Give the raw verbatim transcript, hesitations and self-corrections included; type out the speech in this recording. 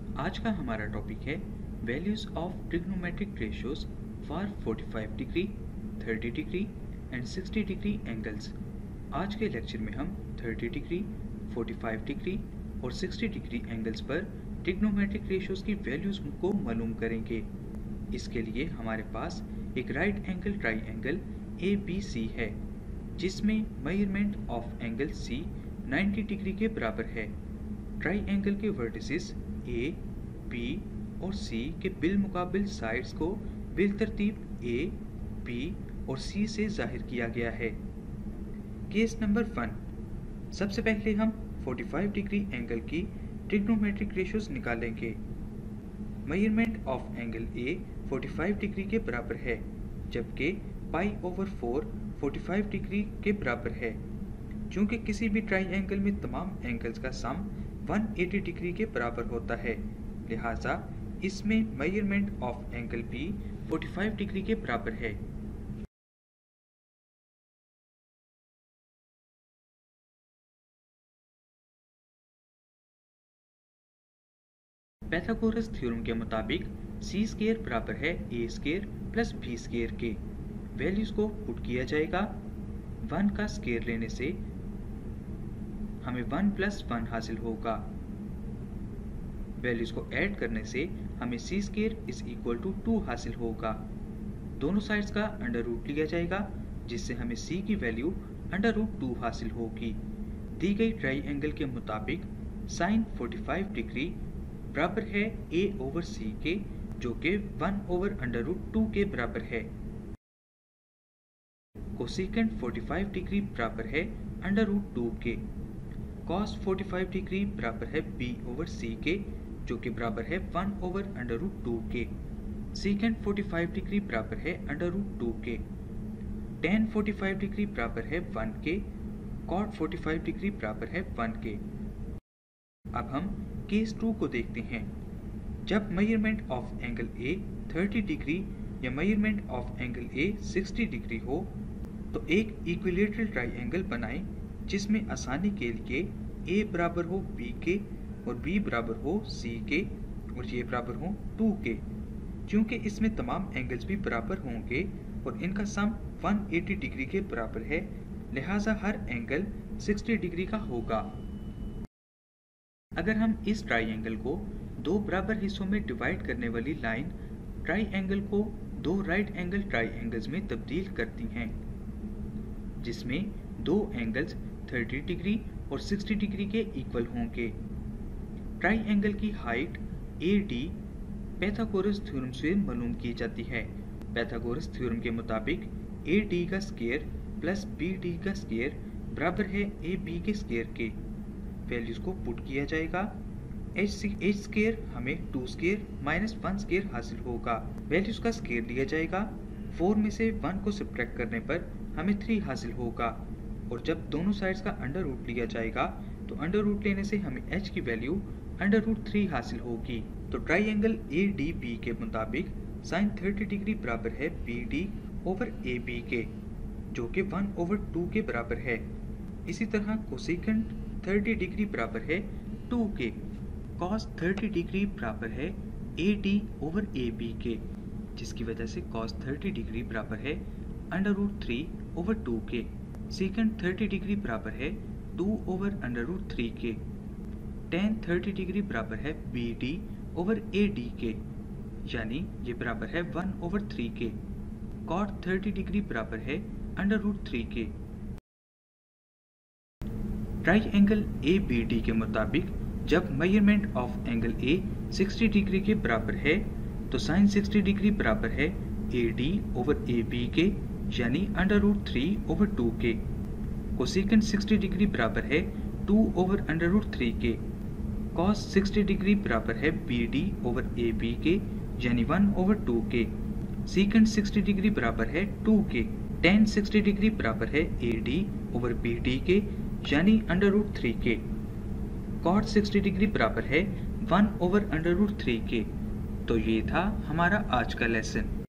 आज का हमारा टॉपिक है values of trigonometric ratios for पैंतालीस डिग्री, तीस डिग्री एंड साठ डिग्री एंगल्स। आज के लेक्चर में हम तीस डिग्री, पैंतालीस डिग्री और साठ डिग्री एंगल्स पर ट्रिग्नोमेट्रिक रेशियोज की वैल्यूज को मालूम करेंगे। इसके लिए हमारे पास एक right angle triangle A B C है, जिसमें मेजरमेंट ऑफ एंगल सी नब्बे डिग्री के बराबर है। ट्राइंगल के वर्टिसेस ए, बी और सी के बिलमुकाबिल साइड्स को बिलतरतीब ए, बी और सी से जाहिर किया गया है। Case number one. सबसे पहले हम पैंतालीस डिग्री एंगल की ट्रिग्नोमेट्रिक रेशियोज निकालेंगे। मेजरमेंट ऑफ एंगल ए पैंतालीस डिग्री के बराबर है, जबकि पाई ओवर फोर पैंतालीस डिग्री के बराबर है। चूंकि किसी भी ट्राइंगल में तमाम एंगल्स का सम एक सौ अस्सी डिग्री के बराबर होता है, लिहाजा इसमें मेजरमेंट ऑफ एंगल भी पैंतालीस डिग्री के बराबर है। पाइथागोरस थ्योरम के मुताबिक सी स्क्वायर बराबर है A square plus B square के। वैल्यूज को पुट किया जाएगा। वन का स्क्वायर लेने से हमें वन प्लस वन हासिल होगा। वैल्यूज को ऐड करने से हमें C square is equal to two हासिल होगा। दोनों साइड्स का अंडर रूट लिया जाएगा, जिससे हमें सी की वैल्यू अंडर रूट टू हासिल होगी। दी गई ट्राइंगल के मुताबिक साइन पैंतालीस डिग्री बराबर है ए ओवर सी के, जो कि one over under root two के बराबर है। कोसेकेंट पैंतालीस डिग्री बराबर है अंडर रूट टू के। कॉस पैंतालीस डिग्री बराबर है बी ओवर सी के, जो कि बराबर है one over under root two के। सेकेंट पैंतालीस डिग्री बराबर है अंडर रूट टू के। टेन पैंतालीस डिग्री बराबर है वन के। कॉट पैंतालीस डिग्री बराबर है वन के। अब हम केस टू को देखते हैं। जब मेजरमेंट ऑफ एंगल ए तीस डिग्री या मेजरमेंट ऑफ एंगल ए साठ डिग्री हो, तो एक इक्विलेटरल ट्राइंगल बनाएं, जिसमें आसानी के लिए ए बराबर हो बी के और बी बराबर हो सी के और ये बराबर हो टू के। क्योंकि इसमें तमाम एंगल्स भी बराबर होंगे और इनका सम एक सौ अस्सी डिग्री के बराबर है, लिहाजा हर एंगल साठ डिग्री का होगा। अगर हम इस ट्राइंगल को दो बराबर हिस्सों में डिवाइड करने वाली लाइन ट्राइंगल को दो राइट एंगल ट्राइंगल्स में तब्दील करती हैं, जिसमें दो एंगल्स तीस डिग्री और साठ डिग्री के इक्वल होंगे। ट्राइंगल की height A D Pythagoras theorem से मालूम की जाती है। पाइथागोरस थ्योरम के मुताबिक ए डी का स्क्वायर प्लस बी डी का स्क्वायर बराबर है ए बी के स्क्वायर के। वैल्यूज को पुट किया जाएगा। एच एच स्क्वायर हमें two square minus one square हासिल होगा। वैल्यूज का स्क्वायर लिया जाएगा। फोर में से वन को सब्ट्रैक्ट करने पर हमें थ्री हासिल होगा, और जब दोनों साइड्स का अंडर रूट लिया जाएगा तो अंडर रूट लेने से हमें h की वैल्यू अंडर रूट थ्री हासिल होगी। तो ट्राइंगल ए डी बी के मुताबिक साइन तीस डिग्री बराबर है B D over A B के, जो कि वन ओवर टू के बराबर है। इसी तरह कोसेकेंट तीस डिग्री बराबर है टू के। कॉस तीस डिग्री बराबर है A D over A B के, जिसकी वजह से कॉस तीस डिग्री बराबर है under root three over two के। सेकेंड तीस डिग्री बराबर है two over under root three के। टेन तीस डिग्री बराबर है B D over A D के, यानी ये बराबर है वन ओवर थ्री के। कॉट तीस डिग्री बराबर है अंडर रूट थ्री के। ट्राइंगल ए बी डी के मुताबिक जब मेजरमेंट ऑफ एंगल ए साठ डिग्री के बराबर है, तो साइन साठ डिग्री बराबर है A D over A B के, यानी under root three over two के। कोसेकेंट साठ डिग्री बराबर है two over under root three के। कॉस साठ डिग्री बराबर है B D over A B के, यानी वन ओवर टू के। सेकेंट साठ डिग्री बराबर है टू के। टेन साठ डिग्री बराबर है A D over B D के, यानी अंडर रूट थ्री के। कॉट साठ डिग्री बराबर है one over under root three के। तो ये था हमारा आज का लेसन।